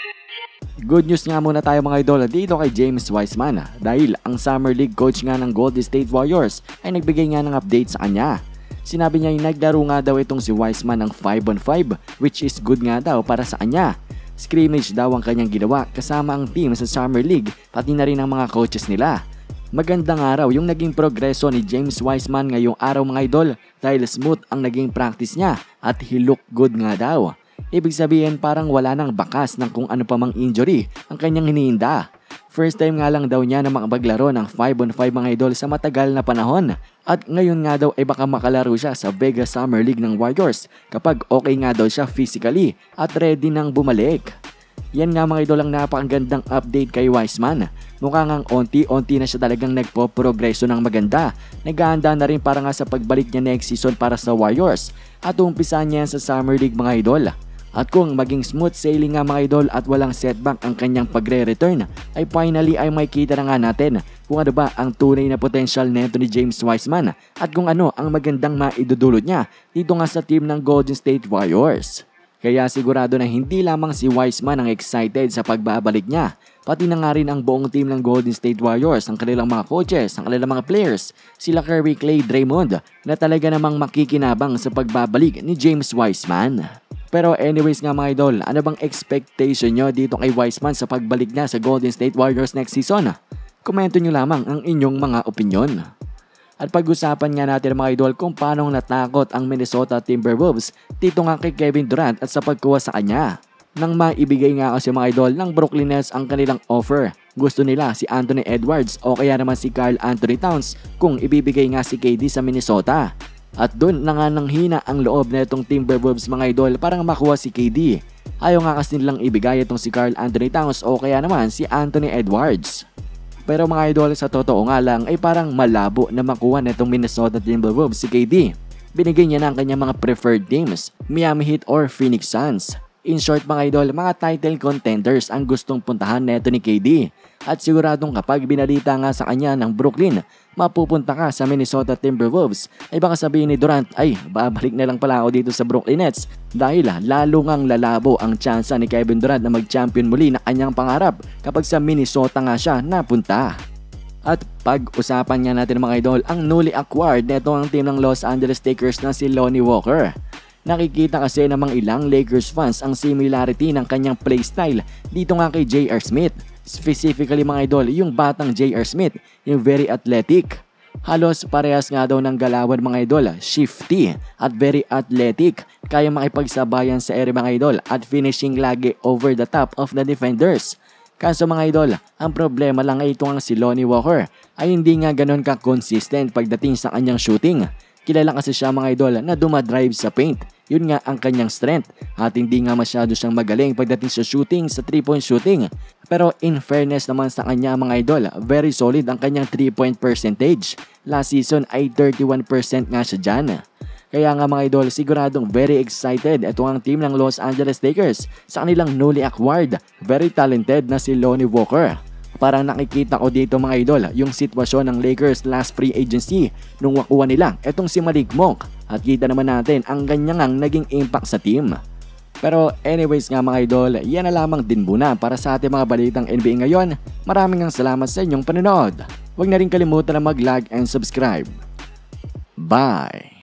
Good news nga muna tayo mga idol dito kay James Wiseman dahil ang Summer League coach nga ng Golden State Warriors ay nagbigay nga ng update sa kanya. Sinabi niya ay naglaro nga daw itong si Wiseman ng 5-on-5 which is good nga daw para sa kanya. Scrimmage daw ang kanyang ginawa kasama ang team sa Summer League pati na rin ang mga coaches nila. Magandang araw yung naging progreso ni James Wiseman ngayong araw mga idol dahil smooth ang naging practice niya at he look good nga daw. Ibig sabihin parang wala nang bakas ng kung ano pa mang injury ang kanyang hinihinda. First time nga lang daw niya na makapaglaro ng 5-on-5 mga idol sa matagal na panahon. At ngayon nga daw ay baka makalaro siya sa Vegas Summer League ng Warriors kapag okay nga daw siya physically at ready nang bumalik. Yan nga mga idol ang napakagandang update kay Wiseman. Mukha ngang onti-onti na siya talagang nagpo-progreso ng maganda. Naghahanda na rin para nga sa pagbalik niya next season para sa Warriors. At umpisa niya sa Summer League mga idol. At kung maging smooth sailing nga mga idol at walang setback ang kanyang pagre-return, ay finally ay makikita na nga natin kung ano ba ang tunay na potential neto ni James Wiseman at kung ano ang magandang maidudulot niya dito nga sa team ng Golden State Warriors. Kaya sigurado na hindi lamang si Wiseman ang excited sa pagbabalik niya, pati na nga rin ang buong team ng Golden State Warriors, ang kanilang mga coaches, ang kanilang mga players, sila Curry, Clay, Draymond na talaga namang makikinabang sa pagbabalik ni James Wiseman. Pero anyways nga mga idol, ano bang expectation nyo dito kay Wiseman sa pagbalik niya sa Golden State Warriors next season? Komento nyo lamang ang inyong mga opinyon. At pag-usapan nga natin mga idol kung paano natakot ang Minnesota Timberwolves dito nga kay Kevin Durant at sa pagkuha sa kanya. Nang maibigay nga kasi mga idol ng Brooklyn Nets ang kanilang offer. Gusto nila si Anthony Edwards o kaya naman si Karl Anthony Towns kung ibibigay nga si KD sa Minnesota. At doon na nga nang hina ang loob na itong Timberwolves mga idol para makuha si KD. Ayaw nga kasi nilang ibigay itong si Karl Anthony Towns o kaya naman si Anthony Edwards. Pero mga idol sa totoo nga lang ay parang malabo na makuha na itong Minnesota Timberwolves si KD. Binigay niya na ang kanyang mga preferred teams, Miami Heat or Phoenix Suns. In short mga idol, mga title contenders ang gustong puntahan neto ni KD. At siguradong kapag binalita nga sa kanya ng Brooklyn, mapupunta ka sa Minnesota Timberwolves, ay baka sabihin ni Durant, ay babalik na lang pala ako dito sa Brooklyn Nets dahil lalo ngang lalabo ang tsansa ni Kevin Durant na mag-champion muli na kanyang pangarap kapag sa Minnesota nga siya napunta. At pag-usapan nga natin mga idol, ang newly acquired neto ang team ng Los Angeles Lakers na si Lonnie Walker. Nakikita kasi namang ilang Lakers fans ang similarity ng kanyang playstyle dito nga kay J.R. Smith. Specifically mga idol, yung batang J.R. Smith, yung very athletic. Halos parehas nga daw ng galawan mga idol, shifty at very athletic. Kaya makipagsabayan sa ere mga idol at finishing lagi over the top of the defenders. Kaso mga idol, ang problema lang ay ito nga si Lonnie Walker ay hindi nga ganun ka-consistent pagdating sa kanyang shooting. Kilala kasi siya mga idol na dumadrive sa paint. Yun nga ang kanyang strength at hindi nga masyado siyang magaling pagdating sa shooting, sa 3-point shooting. Pero in fairness naman sa kanya mga idol, very solid ang kanyang 3-point percentage. Last season ay 31% nga siya dyan. Kaya nga mga idol, siguradong very excited ito ang team ng Los Angeles Lakers sa kanilang newly acquired, very talented na si Lonnie Walker. Parang nakikita ko dito mga idol yung sitwasyon ng Lakers last free agency nung wakuha nila etong si Malik Monk at kita naman natin ang ganyang naging impact sa team. Pero anyways nga mga idol, yan na lamang din muna para sa ating mga balitang NBA ngayon. Maraming salamat sa inyong panonood. Huwag na rin kalimutan na mag-like and subscribe. Bye!